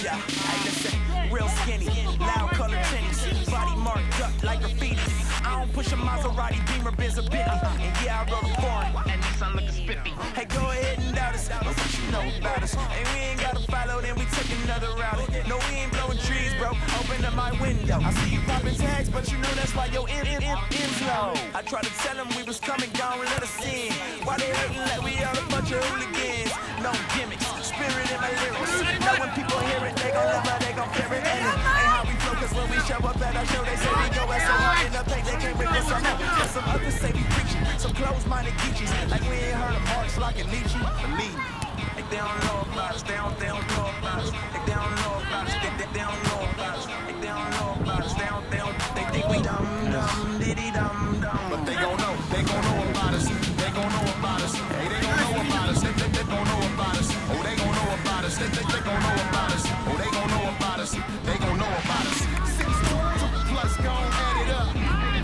Yeah, hey, listen, real skinny, loud color tinnies, body marked up like graffiti. I don't push a Maserati, Beamer, Benz, or Bentley. And yeah, I wrote a foreign, and Nissan looking spiffy. Hey, go ahead and doubt us, but what you know about us? And we ain't gotta follow, then we take another route. No, we ain't blowing trees, bro. Open up my window. I see you popping tags, but you know that's why your M's low. I tried to tell them we was coming, gone, let us in. Why they hating like we all a bunch of hooligans? No gimmicks, spirit in my lyrics. Know when people hear it, they gon' love it, they gon' fear it. And how we flow, cause when we show up at our show, they say we go as so hard in the paint, they can't rip us on up. But some others say we preaching, some closed-minded geechies, like we ain't heard of Marx, like a Nietzsche. Believe me, like they don't know about us, they don't know about us, like they don't know about us, they don't know about us, like they don't know about us, they think we dumb, diddy dumb. But they gon' know about us, they gon' know about us, hey, they gon' know about us, they gon' know about us, oh, they gon' know about us, they gon' know about us, oh, they gon' know about us, they gon' know about us. 6 plus, gon' add it up.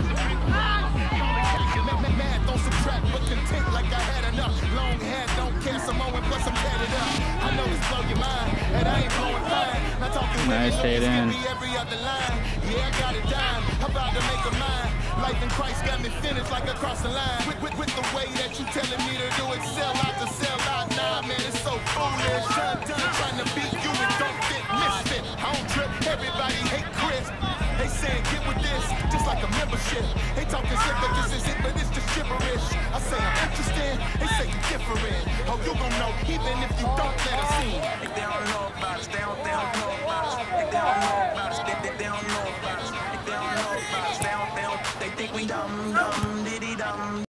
Mad, don't subtract, but content like I had enough. Long hair, don't care, Samoan, plus I'm tatted up. I know this blow your mind, and I ain't blowing fine. Not talking nice fade in. Every other line. Yeah, I got it dime, I'm about to make a mine. Life in Christ got me finished like across the line. With the way that you telling me to do it, sell out, nah, man, it's so foolish. Done trying to beat you and don't fit, misfit. I don't trip, everybody hate Chris. They saying get with this, just like a membership. They talking shit, but this is it, but it's just gibberish. I say I'm interested, they say you different. Oh, you gon' know, even if you don't let us in. Like they don't know about us, they don't know about us, like they don't know about us, they don't know about us, like they don't know about us, they think we dumb.